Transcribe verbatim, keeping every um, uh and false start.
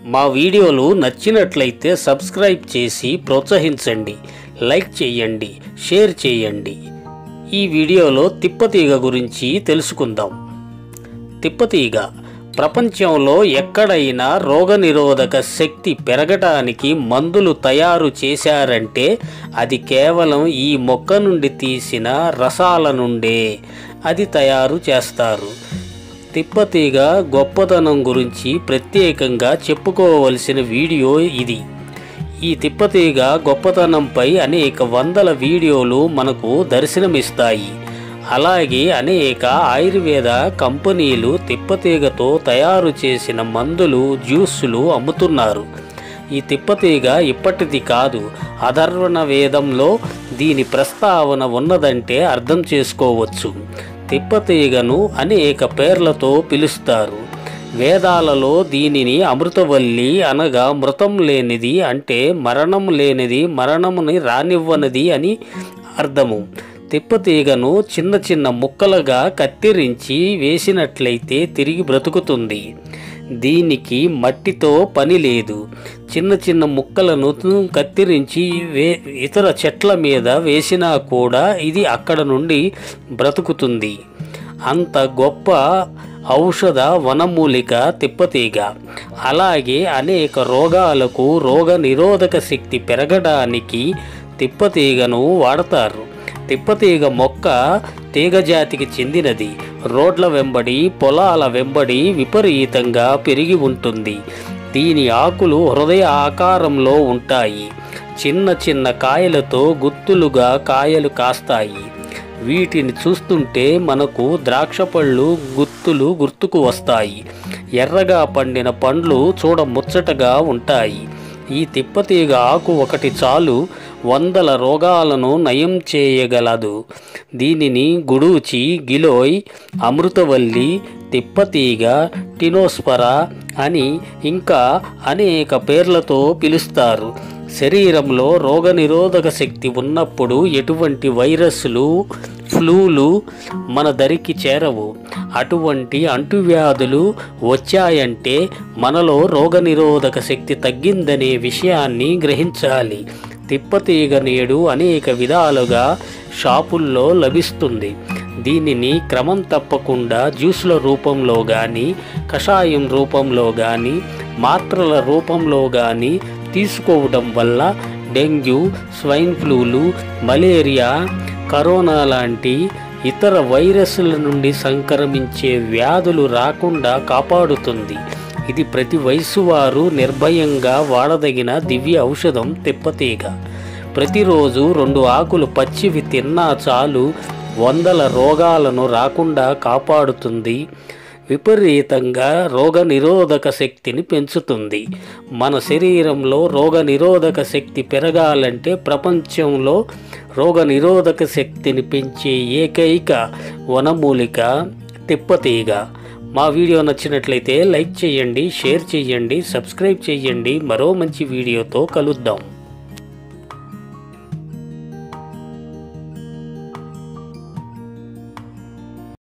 మా వీడియోలు నచ్చినట్లయితే సబ్స్క్రైబ్ చేసి ప్రోత్సహించండి, లైక్ చేయండి, షేర్ చేయండి. ఈ వీడియోలో తిప్పతీగ గురించి తెలుసుకుందాం. తిప్పతీగ ప్రపంచంలో ఎక్కడైనా రోగనిరోధక శక్తి పెరగడానికి మందులు తయారు చేశారంటే అది కేవలం ఈ మొక్క నుండి తీసిన రసాల నుండే అది తయారు చేస్తారు. తిప్పతీగ గొప్పతనం గురించి ప్రత్యేకంగా చెప్పుకోవలసిన వీడియో ఇది. ఈ తిప్పతీగ గొప్పతనంపై అనేక వందల వీడియోలు మనకు దర్శనమిస్తాయి. అలాగే అనేక ఆయుర్వేద కంపెనీలు తిప్పతీగతో తయారు చేసిన మందులు, జ్యూసులు అమ్ముతున్నారు. ఈ తిప్పతీగ ఇప్పటిది కాదు, అథర్వణ వేదంలో దీని ప్రస్తావన ఉన్నదంటే అర్థం చేసుకోవచ్చు. తిప్పతీగను అనేక పేర్లతో పిలుస్తారు. వేదాలలో దీనిని అమృతవల్లి అనగా మృతం లేనిది, అంటే మరణం లేనిది, మరణముని రానివ్వనిది అని అర్థము. తిప్పతీగను చిన్న చిన్న ముక్కలుగా కత్తిరించి వేసినట్లయితే తిరిగి బ్రతుకుతుంది. దీనికి మట్టితో పని లేదు. చిన్న చిన్న ముక్కలను కత్తిరించి వే ఇతర చెట్ల మీద వేసినా కూడా ఇది అక్కడ నుండి బ్రతుకుతుంది. అంత గొప్ప ఔషధ వనమూలిక తిప్పతీగ. అలాగే అనేక రోగాలకు రోగ నిరోధక శక్తి పెరగడానికి తిప్పతీగను వాడతారు. తిప్పతీగ మొక్క తీగజాతికి చెందినది. రోడ్ల వెంబడి, పొలాల వెంబడి విపరీతంగా పెరిగి ఉంటుంది. దీని ఆకులు హృదయ ఆకారంలో ఉంటాయి. చిన్న చిన్న కాయలతో గుత్తులుగా కాయలు కాస్తాయి. వీటిని చూస్తుంటే మనకు ద్రాక్ష పళ్ళు గుత్తులు గుర్తుకు వస్తాయి. ఎర్రగా పండిన పండ్లు చూడ ముచ్చటగా ఉంటాయి. ఈ తిప్పతీగ ఆకు ఒకటి చాలు వందల రోగాలను నయం చేయగలదు. దీనిని గుడూచి, గిలోయ్, అమృతవల్లి, తిప్పతీగ, టినోస్పరా అని ఇంకా అనేక పేర్లతో పిలుస్తారు. శరీరంలో రోగనిరోధక శక్తి ఉన్నప్పుడు ఎటువంటి వైరస్లు, ఫ్లూలు మన దరికి చేరవు. అటువంటి అంటువ్యాధులు వచ్చాయంటే మనలో రోగనిరోధక శక్తి తగ్గిందనే విషయాన్ని గ్రహించాలి. తిప్పతీగ నేడు అనేక విధాలుగా షాపుల్లో లభిస్తుంది. దీనిని క్రమం తప్పకుండా జ్యూసుల రూపంలో కానీ, కషాయం రూపంలో కానీ, మాత్రల రూపంలో కానీ తీసుకోవడం వల్ల డెంగ్యూ, స్వైన్ ఫ్లూలు, మలేరియా, కరోనా లాంటి ఇతర వైరస్ల నుండి సంక్రమించే వ్యాధులు రాకుండా కాపాడుతుంది. ఇది ప్రతి వయసు వారు నిర్భయంగా వాడదగిన దివ్య ఔషధం తిప్పతీగ. ప్రతిరోజు రెండు ఆకులు పచ్చివి తిన్నా చాలు, వందల రోగాలను రాకుండా కాపాడుతుంది. విపరీతంగా రోగ నిరోధక శక్తిని పెంచుతుంది. మన శరీరంలో రోగ నిరోధక శక్తి పెరగాలంటే ప్రపంచంలో రోగ నిరోధక శక్తిని పెంచే ఏకైక వనమూలిక తిప్పతీగ. మా వీడియో నచ్చినట్లయితే లైక్ చేయండి, షేర్ చేయండి, సబ్స్క్రైబ్ చేయండి. మరో మంచి వీడియోతో కలుద్దాం.